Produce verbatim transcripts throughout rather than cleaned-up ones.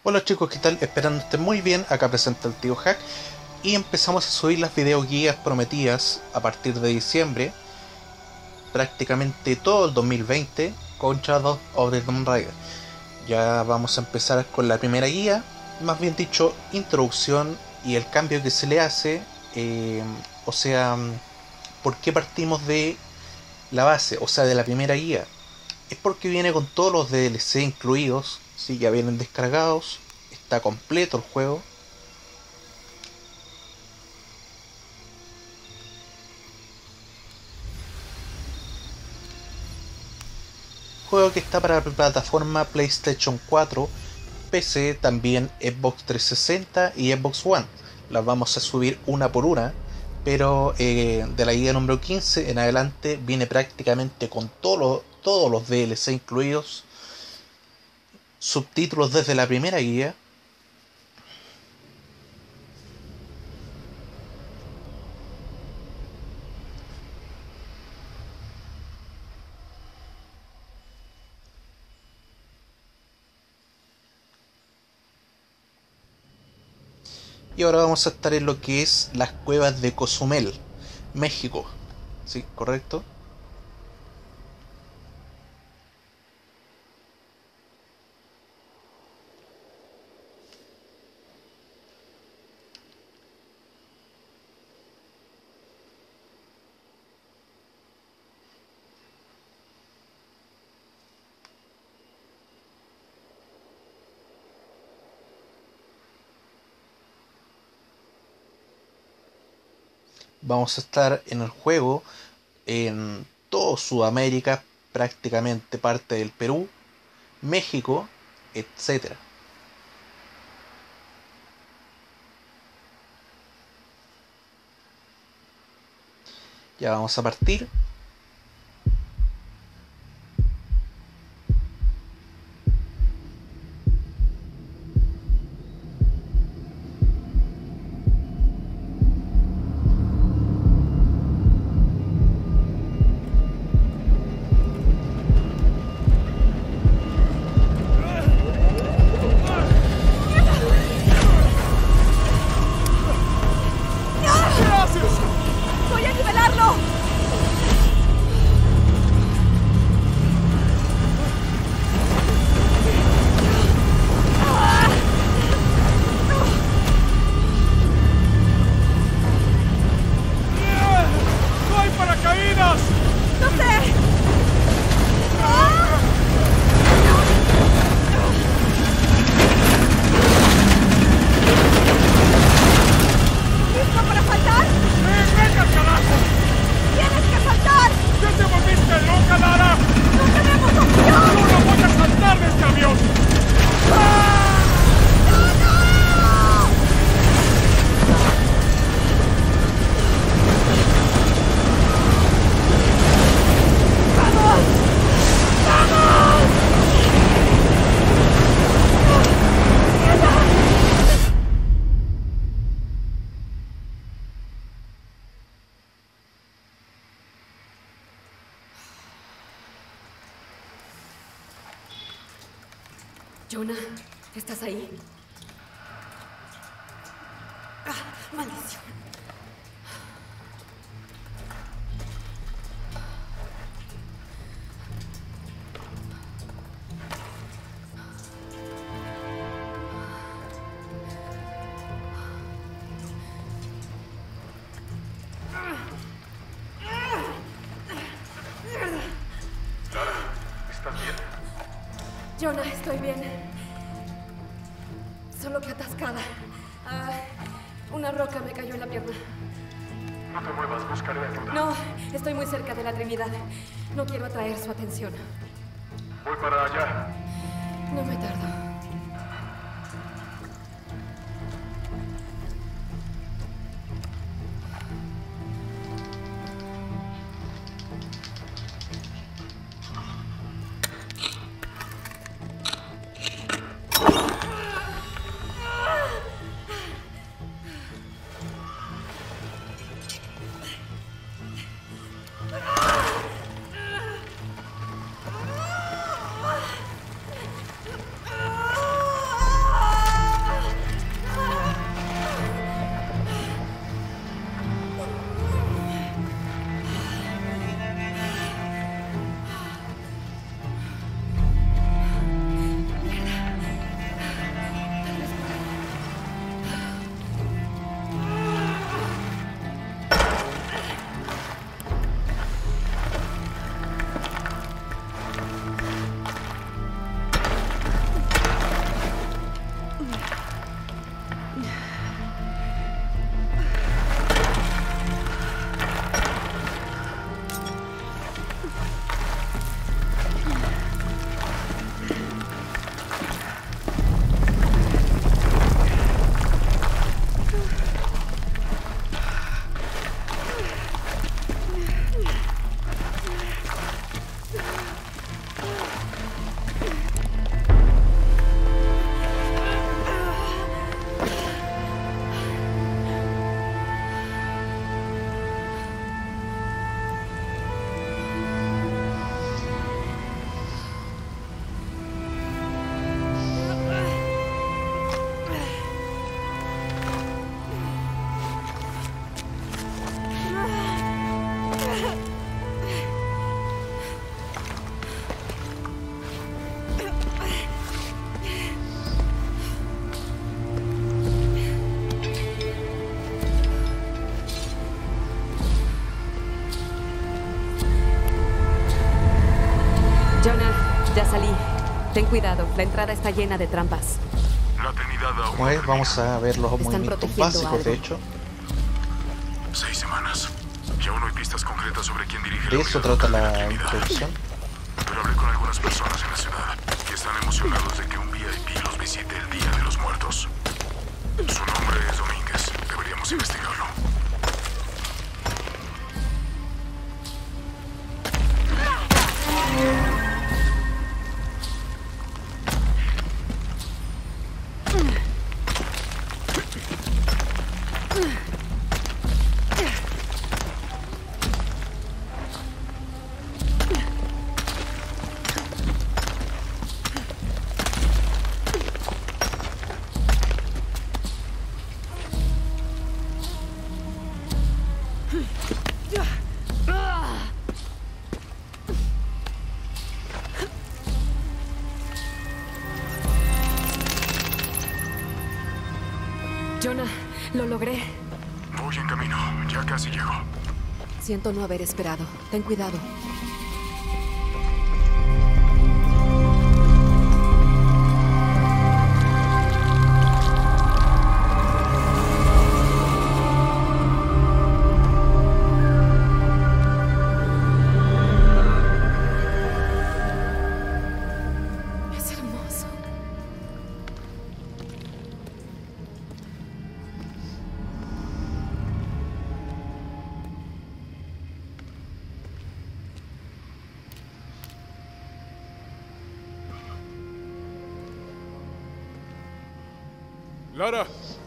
Hola chicos, ¿qué tal? Esperando estén muy bien, acá presenta el tío Hack y empezamos a subir las videoguías prometidas a partir de diciembre, prácticamente todo el dos mil veinte con Shadow of the Tomb Raider. Ya vamos a empezar con la primera guía, más bien dicho, introducción y el cambio que se le hace, eh, o sea, ¿por qué partimos de la base, o sea, de la primera guía? Es porque viene con todos los D L C incluidos, sí, ya vienen descargados, está completo el juego. Juego que está para la plataforma PlayStation cuatro, P C, también Xbox trescientos sesenta y Xbox One. Las vamos a subir una por una, pero eh, de la guía número quince en adelante viene prácticamente con todo lo- todos los D L C incluidos, subtítulos desde la primera guía. Y ahora vamos a estar en lo que es las cuevas de Cozumel, México. ¿Sí? ¿Correcto? Vamos a estar en el juego en todo Sudamérica, prácticamente parte del Perú, México, etcétera. Ya vamos a partir. ¡Voy a nivelarlo! ¡No hay paracaídas! ¡No sé! ¿Listo para saltar? ¡Eh, venga, carajo! ¡Tienes que saltar! ¿Ya te volviste loca, Lara? ¡No tenemos opción! ¡Yo no voy a saltar de este avión! ¡Vamos! Jonah, ¿estás ahí? ¡Ah, maldición! ¿Estás bien? Jonah, estoy bien. Solo que atascada. Ah, una roca me cayó en la pierna. No te muevas, buscaré ayuda. No, estoy muy cerca de la Trinidad. No quiero atraer su atención. Voy para allá. No me tardo. ¡Ah! Ya salí. Ten cuidado, la entrada está llena de trampas. La Trinidad aún Como es, vamos a ver los Están movimientos protegiendo básicos, de algo. hecho. Seis semanas. Y aún no hay pistas concretas sobre quién dirige De la eso unidad trata local de la Trinidad. introducción. Pero hablé con algunas personas en la ciudad que están emocionados de que un V I P los visite el Día de los Muertos. Su nombre es Domínguez. Deberíamos investigarlo. Jonah, lo logré. Voy en camino. Ya casi llego. Siento no haber esperado. Ten cuidado. Es hermoso. Lara.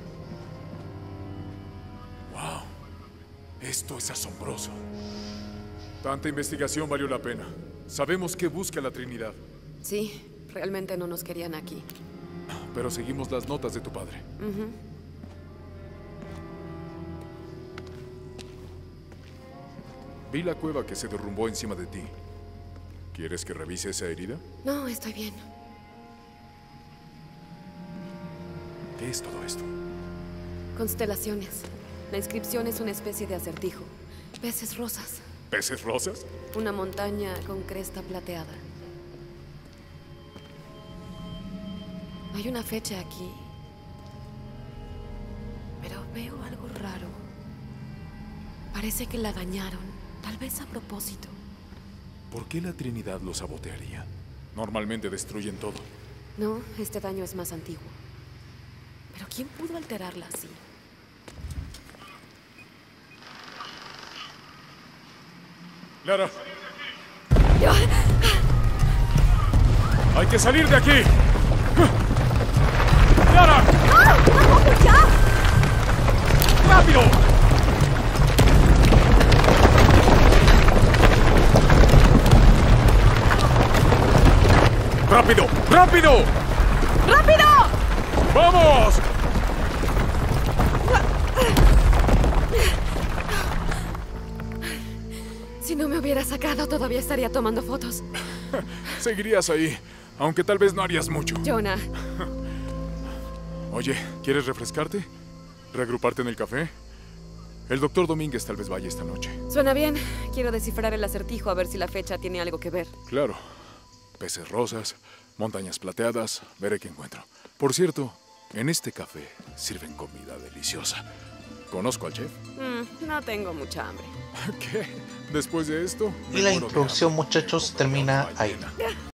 Wow. Esto es asombroso. Tanta investigación valió la pena. Sabemos qué busca la Trinidad, Sí, realmente no nos querían aquí. pero seguimos las notas de tu padre. Vi la cueva que se derrumbó encima de ti. ¿Quieres que revise esa herida? No, estoy bien. ¿Qué es todo esto? Constelaciones. La inscripción es una especie de acertijo. Peces rosas. ¿Peces rosas? Una montaña con cresta plateada. Hay una fecha aquí. Pero veo algo raro. Parece que la dañaron. Tal vez a propósito. ¿Por qué la Trinidad lo sabotearía? Normalmente destruyen todo. No, este daño es más antiguo. Pero ¿quién pudo alterarla así? ¡Lara! ¡Hay que salir de aquí! ¡Lara! ¡Ya! ¡Rápido! ¡Rápido! ¡Rápido! ¡Rápido! ¡Vamos! Si no me hubiera sacado, todavía estaría tomando fotos. Seguirías ahí, aunque tal vez no harías mucho. Jonah, Oye, ¿quieres refrescarte? ¿Reagruparte en el café? El doctor Domínguez tal vez vaya esta noche. suena bien. Quiero descifrar el acertijo a ver si la fecha tiene algo que ver. Claro. Peces rosas, montañas plateadas, veré qué encuentro. Por cierto, en este café sirven comida deliciosa. ¿Conozco al chef? Mm, no tengo mucha hambre. ¿Qué? Después de esto... Y me la muero de introducción, hambre. muchachos, Como termina una ahí. ballena.